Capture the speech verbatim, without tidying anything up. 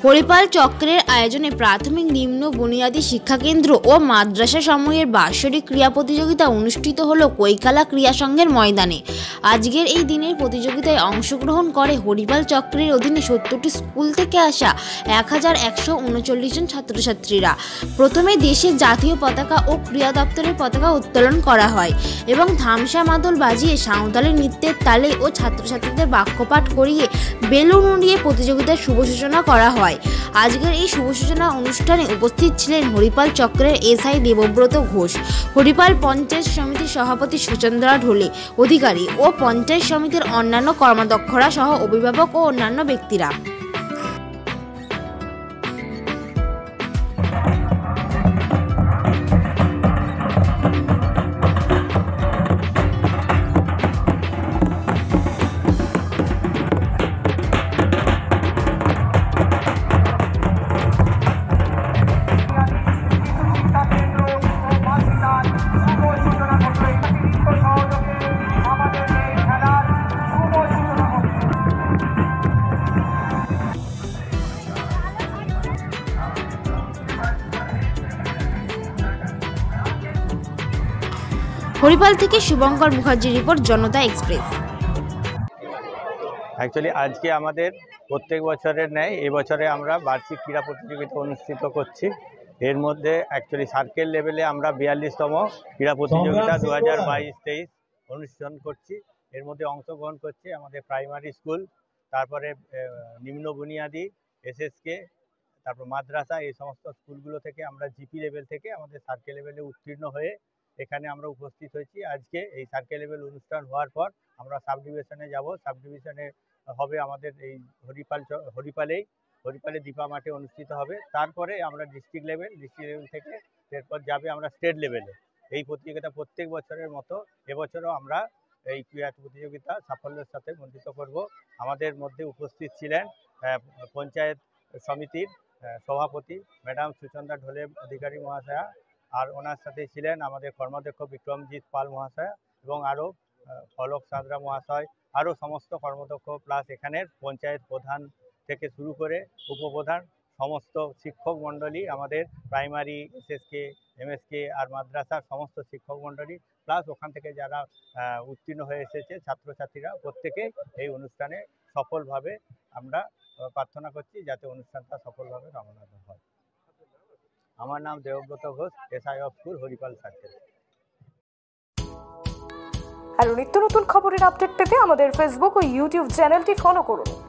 হরিপাল চক্রের আয়োজনে প্রাথমিক নিম্ন বুনিয়াদী শিক্ষাকেন্দ্র ও মাদ্রাসা সমূহের বাৎসরিক ক্রীড়া প্রতিযোগিতা অনুষ্ঠিত হলো কৈখালা ক্রীড়া সংঘের ময়দানে। আজকের এই দিনের প্রতিযোগিতায় অংশগ্রহণ করে হরিপাল চক্রের অধীনে সত্তরটি স্কুল থেকে আসা এক হাজার একশো উনচল্লিশ জন ছাত্রছাত্রীরা। প্রথমে দেশের জাতীয় পতাকা ও ক্রীড়া দপ্তরের পতাকা উত্তোলন করা হয় এবং ধামসা মাদল বাজিয়ে সাঁওতালি নৃত্যের তালে ও ছাত্রছাত্রীদের বাক্যপাঠ করিয়ে বেলুন উড়িয়ে প্রতিযোগিতার শুভ সূচনা করা হয়। আজকের এই শুভ সূচনা অনুষ্ঠানে উপস্থিত ছিলেন হরিপাল চক্রের এসআই দেবব্রত ঘোষ, হরিপাল পঞ্চায়েত সমিতির সভাপতি সুচন্দ্রা ঢোলে অধিকারী ও পঞ্চায়েত সমিতির অন্যান্য কর্মাধ্যক্ষরা সহ অভিভাবক ও অন্যান্য ব্যক্তিরা। হরিপাল থেকে শুভঙ্কর মুখার্জির রিপোর্ট, জনতা এক্সপ্রেস। অ্যাকচুয়ালি আজকে আমাদের প্রত্যেক বছরের ন্যায় এবছরে আমরা বার্ষিক ক্রীড়া প্রতিযোগিতা অনুষ্ঠিত করছি। এর মধ্যে অ্যাকচুয়ালি সার্কেল লেভেলে আমরা বিয়াল্লিশতম ক্রীড়া প্রতিযোগিতা দু হাজার বাইশ তেইশ অনুষ্ঠান করছি। এর মধ্যে অংশগ্রহণ করছে আমাদের প্রাইমারি স্কুল, তারপরে নিম্ন বুনিয়াদী, এসএসকে, তারপর মাদ্রাসা, এই সমস্ত স্কুলগুলো থেকে আমরা জিপি লেভেল থেকে আমাদের সার্কেল লেভেলে উত্তীর্ণ হয়ে এখানে আমরা উপস্থিত হয়েছি। আজকে এই সার্কেল লেভেল অনুষ্ঠান হওয়ার পর আমরা সাব ডিভিশনে যাব। সাব ডিভিশনে হবে আমাদের এই হরিপাল হরিপালেই হরিপালে দীপা মাঠে অনুষ্ঠিত হবে। তারপরে আমরা ডিস্ট্রিক্ট লেভেল ডিস্ট্রিক্ট লেভেল থেকে এরপর যাবে আমরা স্টেট লেভেলে। এই প্রতিযোগিতা প্রত্যেক বছরের মতো এবছরও আমরা এই ক্রীড়া প্রতিযোগিতা সাফল্যের সাথে মণ্ডিত করব। আমাদের মধ্যে উপস্থিত ছিলেন পঞ্চায়েত সমিতির সভাপতি ম্যাডাম সুচন্দ্রা ঢোলে অধিকারী মহাশয়া, আর ওনার সাথে ছিলেন আমাদের কর্মাধ্যক্ষ বিক্রমজিৎ পাল মহাশয় এবং আরও ফলক সাঁতরা মহাশয়, আরও সমস্ত কর্মাধ্যক্ষ, প্লাস এখানের পঞ্চায়েত প্রধান থেকে শুরু করে উপপ্রধান, সমস্ত শিক্ষক মণ্ডলী, আমাদের প্রাইমারি, এসএসকে, এমএসকে আর মাদ্রাসার সমস্ত শিক্ষক মণ্ডলী, প্লাস ওখান থেকে যারা উত্তীর্ণ হয়ে এসেছে ছাত্রছাত্রীরা, প্রত্যেকে এই অনুষ্ঠানে সফলভাবে আমরা প্রার্থনা করছি যাতে অনুষ্ঠানটা সফলভাবে রমনাথ হয়। আমার নাম Debabrata Ghosh, SI of school, Haripal circle. আর নিত্য নতুন খবরের আপডেট পেতে আমাদের ফেসবুক ও ইউটিউব চ্যানেলটি ফলো করুন।